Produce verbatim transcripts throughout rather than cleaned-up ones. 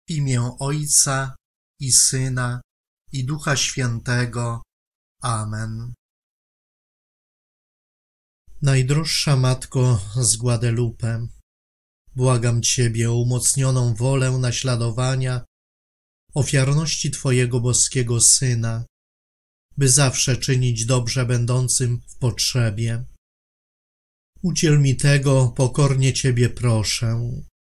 W imię Ojca i Syna, i Ducha Świętego. Amen. Najdroższa Matko z Guadalupe, błagam Ciebie o umocnioną wolę naśladowania ofiarności Twojego boskiego Syna, by zawsze czynić dobrze będącym w potrzebie. Udziel mi tego, pokornie Ciebie proszę.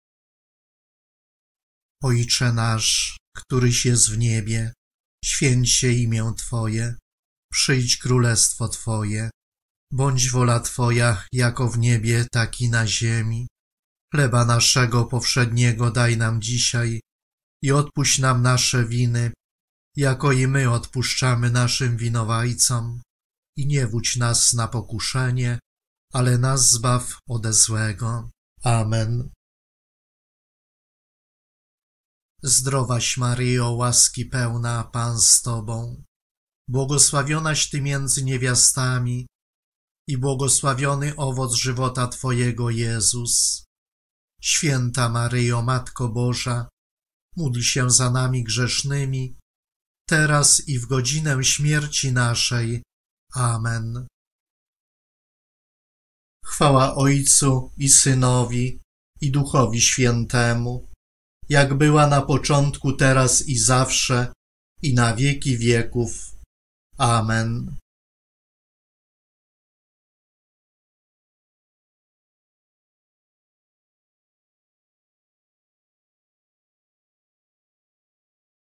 Ojcze nasz, któryś jest w niebie, święć się imię Twoje, przyjdź królestwo Twoje, bądź wola Twoja, jako w niebie, tak i na ziemi. Chleba naszego powszedniego daj nam dzisiaj i odpuść nam nasze winy, jako i my odpuszczamy naszym winowajcom. I nie wódź nas na pokuszenie, ale nas zbaw ode złego. Amen. Zdrowaś Maryjo, łaski pełna, Pan z Tobą, błogosławionaś Ty między niewiastami i błogosławiony owoc żywota Twojego, Jezus. Święta Maryjo, Matko Boża, módl się za nami grzesznymi, teraz i w godzinę śmierci naszej. Amen. Chwała Ojcu i Synowi, i Duchowi Świętemu, jak była na początku, teraz i zawsze, i na wieki wieków. Amen.